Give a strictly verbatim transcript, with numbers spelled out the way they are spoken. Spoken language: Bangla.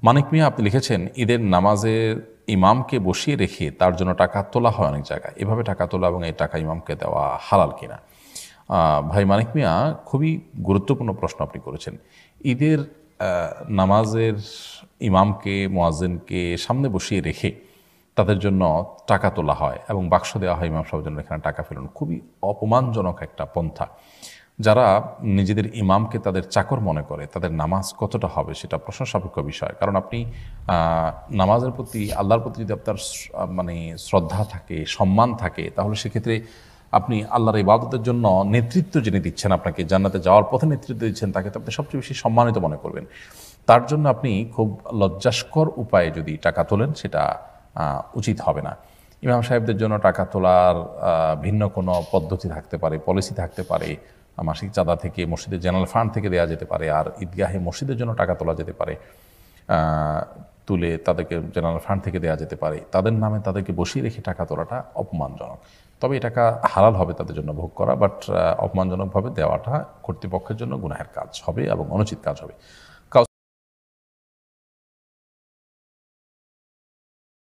মানিক মিয়া আপনি লিখেছেন, ঈদের নামাজের ইমামকে বসিয়ে রেখে তার জন্য টাকা তোলা হয় অনেক জায়গায়, এভাবে টাকা তোলা এবং এই টাকা ইমামকে দেওয়া হালাল কিনা? আহ, ভাই মানিক মিয়া, খুবই গুরুত্বপূর্ণ প্রশ্ন আপনি করেছেন। ঈদের আহ, নামাজের ইমামকে, মুয়াজ্জিনকে সামনে বসিয়ে রেখে তাদের জন্য টাকা তোলা হয় এবং বাক্স দেওয়া হয় ইমাম সাহেবের জন্য, এখানে টাকা ফেলুন, খুবই অপমানজনক একটা পন্থা। যারা নিজেদের ইমামকে তাদের চাকর মনে করে, তাদের নামাজ কতটা হবে সেটা প্রশ্ন সাপেক্ষ বিষয়। কারণ আপনি আহ, নামাজের প্রতি, আল্লাহর প্রতি যদি আপনার স- মানে শ্রদ্ধা থাকে, সম্মান থাকে, তাহলে সেক্ষেত্রে আপনি আল্লাহর ইবাদতের জন্য নেতৃত্ব যিনি দিচ্ছেন, আপনাকে জান্নাতে যাওয়ার পথে নেতৃত্ব দিচ্ছেন, তাকে তো আপনি সবচেয়ে বেশি সম্মানিত মনে করবেন। তার জন্য আপনি খুব লজ্জাস্কর উপায়ে যদি টাকা তোলেন, সেটা আহ, উচিত হবে না। ইমাম সাহেবদের জন্য টাকা তোলার আহ, ভিন্ন কোনো পদ্ধতি থাকতে পারে, পলিসি থাকতে পারে। মাসিক চাঁদা থেকে, মসজিদের জেনারেল ফান্ড থেকে দেওয়া যেতে পারে, আর ঈদগাহে মসজিদের জন্য টাকা তোলা যেতে পারে, আহ, তুলে তাদেরকে জেনারেল ফান্ড থেকে দেওয়া যেতে পারে। তাদের নামে তাদেরকে বসিয়ে রেখে টাকা তোলাটা অপমানজনক। তবে এই টাকা হালাল হবে তাদের জন্য ভোগ করা, বাট অপমানজনকভাবে দেওয়াটা কর্তৃপক্ষের জন্য গুনাহের কাজ হবে এবং অনুচিত কাজ হবে।